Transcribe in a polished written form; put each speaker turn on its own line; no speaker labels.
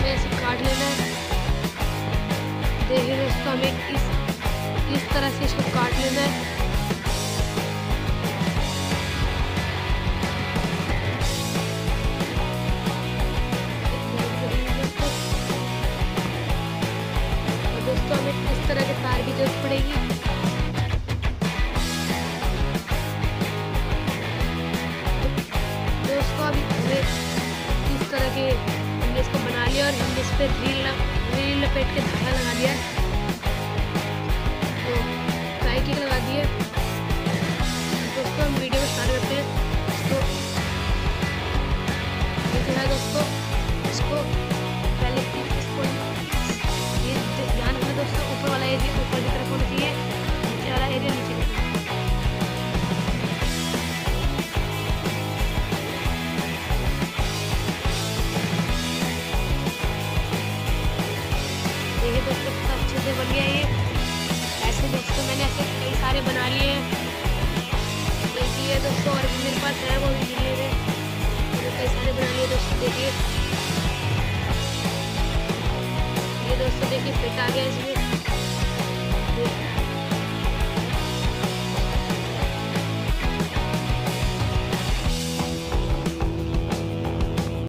हमें ऐसे काट लेना है। देखिए दोस्तों, हमें इस तरह से इसको काट लेना है। दोस्तों हमें इस तरह के तार की जरूरत पड़ेगी। दोस्तों अभी हमें इस तरह के हमने इसको बना लिया और हमने इस पर रील लपेट के धागा लगा दिया, तो साइकिल लगा दी है। दोस्तों हम वीडियो में स्टार्ट करते हैं। तो ये है दोस्तों, इसको पहले इसको ध्यान रखना दोस्तों, ऊपर वाला एरिया ऊपर की तरफ होना चाहिए, नीचे वाला एरिया नीचे की तरफ। देखिए दोस्तों कितना अच्छे से बन गया ये। ऐसे दोस्तों मैंने ऐसे कई सारे बना लिए हैं। देखिए दोस्तों, और भी मेरे पास है, वो भी लिए हैं, मैंने कई सारे बना लिए दोस्तों। देखिए ये दोस्तों, देखिए फिट आ गया इसमें।